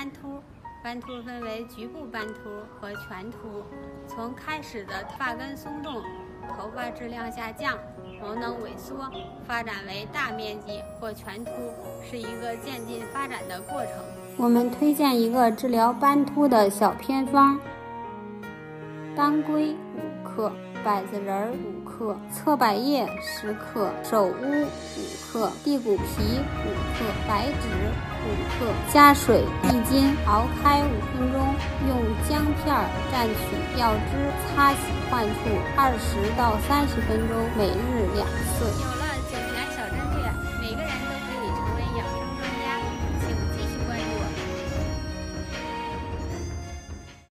斑秃。斑秃分为局部斑秃和全秃，从开始的发根松动，头发质量下降，毛囊萎缩，发展为大面积或全秃，是一个渐进发展的过程。我们推荐一个治疗斑秃的小偏方：当归5克，柏子仁5克，侧柏叶10克，首乌5克，地骨皮5克，白芷5克，加水1斤，熬开5分钟，用姜片蘸取药汁，擦洗患处20到30分钟，每日2次。